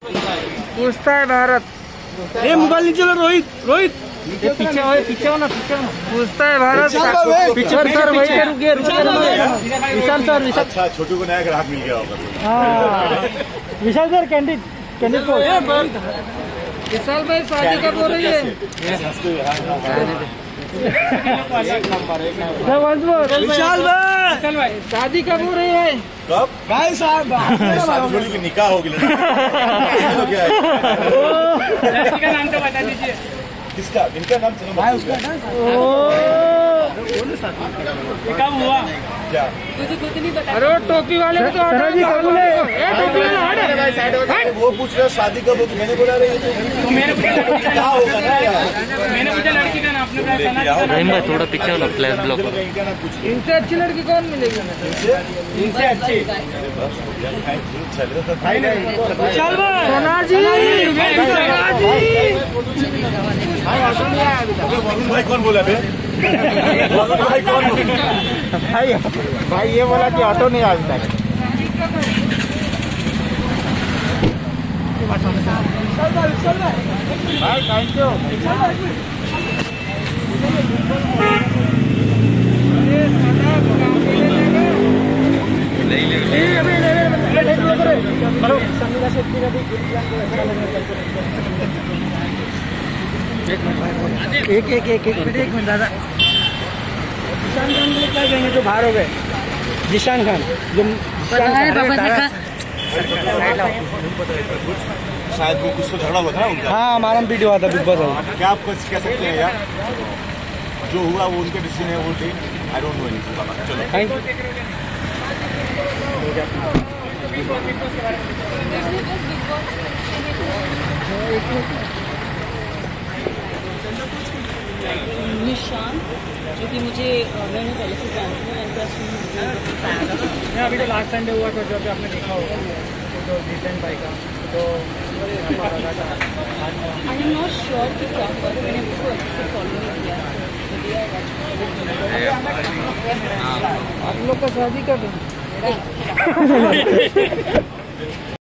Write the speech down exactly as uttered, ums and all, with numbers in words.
पूछता है भारत। ये मोबाइल नीचे लो रोहित, रोहित पीछे हो, पीछे हो ना, पीछे हो ना। पूछता है भारत। पीछे सर वही के रुकिए, विशाल सर, विशाल। अच्छा, छोटू को नया ग्राहक मिल गया होगा। हाँ विशाल सर कैंडिड कैंडिड को विशाल भाई शादी कब हो रही है? विशाल भाई शादी कब हो रही है? कब भाई साहब थोड़ी की निकाह होगी। क्या है लड़की का नाम तो बता दीजिए। किसका? इनका नाम चलो भाई उसका कब हुआ क्या? अरे टोपी वाले को तो सर जी कबूल है। टोपी वाला हट। वो पूछ रहा शादी कब होगी, मैंने बोला रही तो मैंने पूछा क्या होगा ना यार। मैंने पूछा लड़की का नाम, आपने रहीम भाई थोड़ा पीछे हो ना, फ्लैश ब्लॉक हो। इनका नाम पूछ लो। इनसे अच्छी लड़की कौन मिलेगी? इनसे अच्छी विशाल भाई, सोना जी, सोना जी। वरुण भाई कौन बोला बे? वरुण भाई कौन बोला? भाई भाई ये बोला कि ऑटो नहीं आज तक। भाई थैंक यू। एक एक एक एक मिनट एक मिनट दादा। जिशान खान को क्या कहेंगे जो बाहर हो गए? जिशान खान जो शायद वो कुछ तो झगड़ा हुआ था ना उनका। हाँ हमारा वीडियो आता बिग बॉस। क्या आप कुछ कह सकते हैं यार? जो हुआ वो उनके डिसीजन है, वो आई डोंट नो एनीथिंग। चलो थैंक यू। निशान जो कि मुझे मैंने पहले से जानती हूँ। अभी तो लास्ट संडे हुआ था जो आपने देखा होगा, तो डिसेंट भाई का तो आई एम नॉट श्योर कि क्या हुआ, मैंने उसको अच्छे से फॉलो नहीं किया। आप लोग का शादी कब है?